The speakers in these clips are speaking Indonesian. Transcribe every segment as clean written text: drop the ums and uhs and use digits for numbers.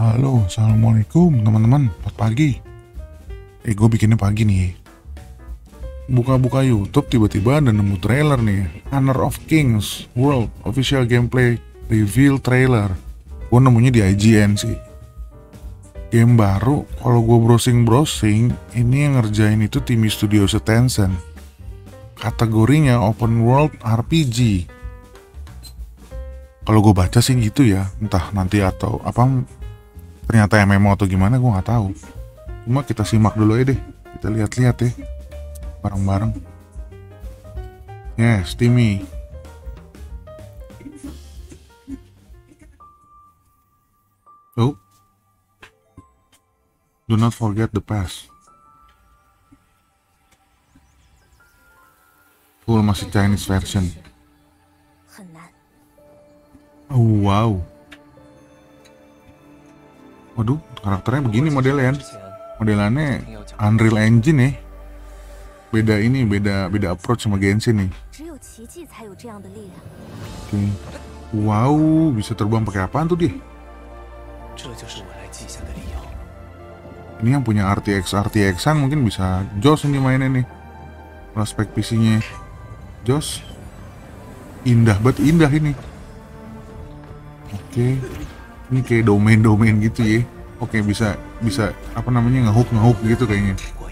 Halo, assalamualaikum teman-teman. Selamat pagi. Gue bikinnya pagi nih. Buka-buka YouTube tiba-tiba ada nemu trailer nih. Honor of Kings World Official Gameplay Reveal Trailer. Gue nemunya di IGN sih. Game baru. Kalau gue browsing, ini yang ngerjain itu tim studio Tencent. Kategorinya Open World RPG. Kalau gue baca sih gitu ya. Entah nanti atau apa. Ternyata MMO atau gimana gue nggak tahu. Cuma kita simak dulu aja deh. Kita lihat-lihat ya. Bareng-bareng. Yes, Timmy. Oh. Do not forget the past. Full masih Chinese version. Oh, wow. Waduh, karakternya begini modelnya. Modelannya Unreal Engine nih. Beda approach sama Genshin nih. Oke. Wow, bisa terbang pakai apaan tuh dia? Ini yang punya RTX-an mungkin bisa jos ini mainnya nih. Prospek PC-nya jos. Indah ini. Oke. Ini kayak domain gitu ya. Oke, bisa apa namanya ngehook gitu kayaknya.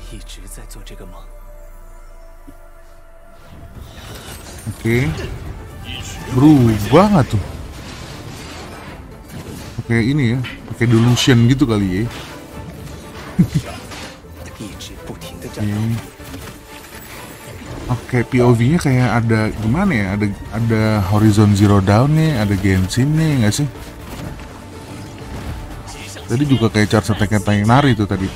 Oke. Berubah nggak tuh? Oke, ini ya, pakai delusion gitu kali ya. Oke, POV-nya kayak ada gimana ya? Ada Horizon Zero Dawn nih, ada Genshin nih, nggak sih? Tadi juga kayak Charge Attack yang nari itu tadi.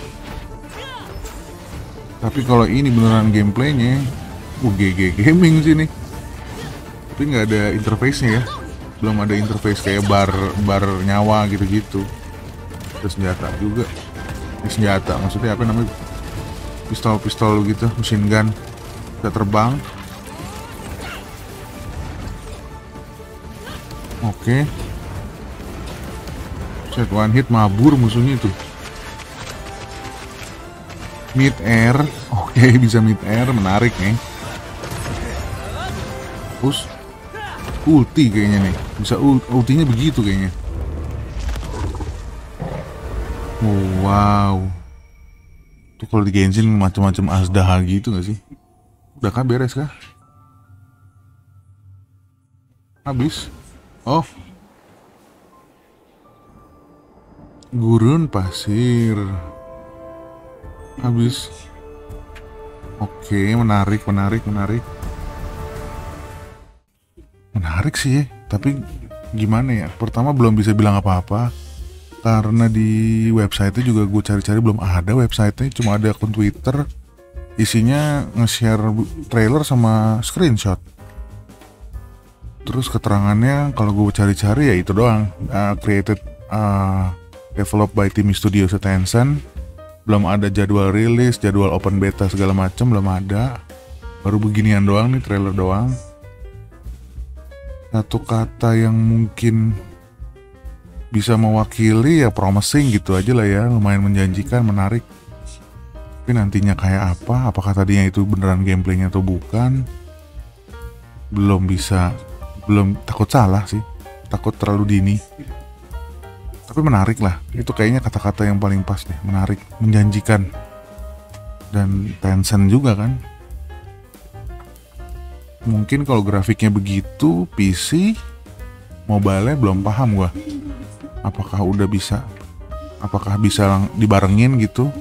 Tapi kalau ini beneran gameplaynya, GG gaming sih nih. Tapi nggak ada interface-nya ya. Belum ada interface kayak bar nyawa gitu-gitu. Terus senjata juga. Senjata maksudnya apa namanya? Pistol gitu, machine gun. Bisa terbang. Oke. Set one hit mabur musuhnya itu. Mid air. Oke, bisa mid air, menarik nih. Terus ulti kayaknya nih. Bisa ultinya begitu kayaknya. Oh, wow. Tuh kalau di Genshin macam-macam Azdaha gitu gak sih? Udah kah, beres kah? Habis. Oh. Gurun pasir. Habis. Oke, menarik. Menarik sih ya. Tapi gimana ya? Pertama belum bisa bilang apa-apa. Karena di website-nya juga gue cari-cari belum ada website-nya. Cuma ada akun Twitter. Isinya nge-share trailer sama screenshot. Terus keterangannya kalau gue cari-cari ya itu doang. Developed by tim studio Tencent. Belum ada jadwal rilis, jadwal open beta segala macam belum ada. Baru beginian doang nih, trailer doang. Satu kata yang mungkin bisa mewakili ya promising gitu aja lah ya. Lumayan menjanjikan, menarik. Tapi nantinya kayak apa? Apakah tadinya itu beneran gameplaynya atau bukan? Belum takut salah sih. Takut terlalu dini. Tapi menarik lah, itu kayaknya kata-kata yang paling pas deh, menarik, menjanjikan. Dan Tencent juga kan. Mungkin kalau grafiknya begitu, PC, mobile-nya belum paham gua. Apakah bisa dibarengin gitu.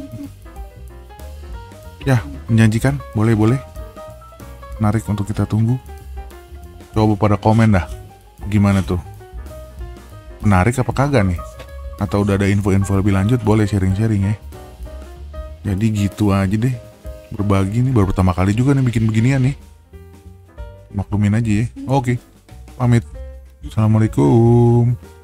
Ya, menjanjikan, boleh. Menarik untuk kita tunggu. Coba pada komen dah, gimana tuh? Menarik apa kagak nih? Atau udah ada info-info lebih lanjut, boleh sharing-sharing ya. Jadi gitu aja deh. Berbagi nih, baru pertama kali juga nih bikin beginian nih. Maklumin aja ya. Oke, pamit. Assalamualaikum.